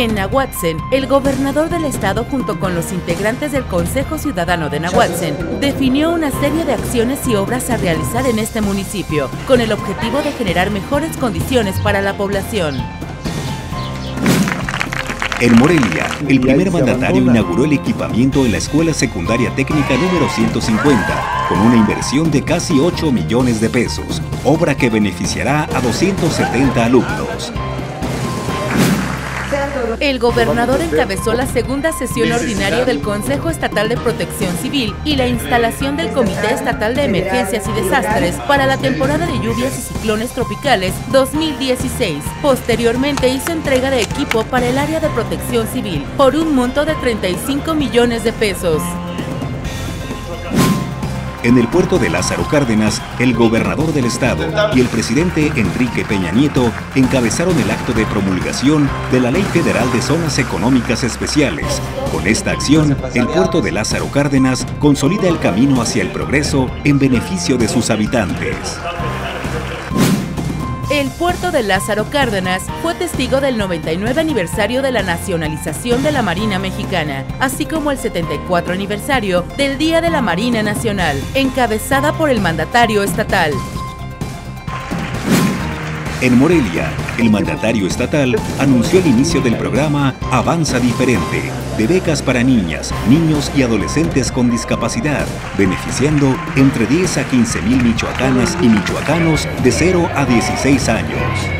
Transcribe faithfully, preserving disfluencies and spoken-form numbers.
En Nahuatzen, el gobernador del estado junto con los integrantes del Consejo Ciudadano de Nahuatzen definió una serie de acciones y obras a realizar en este municipio, con el objetivo de generar mejores condiciones para la población. En Morelia, el primer mandatario inauguró el equipamiento en la Escuela Secundaria Técnica número ciento cincuenta, con una inversión de casi ocho millones de pesos, obra que beneficiará a doscientos setenta alumnos. El gobernador encabezó la segunda sesión ordinaria del Consejo Estatal de Protección Civil y la instalación del Comité Estatal de Emergencias y Desastres para la temporada de lluvias y ciclones tropicales dos mil dieciséis. Posteriormente hizo entrega de equipo para el área de protección civil por un monto de treinta y cinco millones de pesos. En el puerto de Lázaro Cárdenas, el gobernador del estado y el presidente Enrique Peña Nieto encabezaron el acto de promulgación de la Ley Federal de Zonas Económicas Especiales. Con esta acción, el puerto de Lázaro Cárdenas consolida el camino hacia el progreso en beneficio de sus habitantes. El puerto de Lázaro Cárdenas fue testigo del noventa y nueve aniversario de la nacionalización de la Marina Mexicana, así como el setenta y cuatro aniversario del Día de la Marina Nacional, encabezada por el mandatario estatal. En Morelia, el mandatario estatal anunció el inicio del programa Avanza Diferente, de becas para niñas, niños y adolescentes con discapacidad, beneficiando entre diez a quince mil michoacanas y michoacanos de cero a dieciséis años.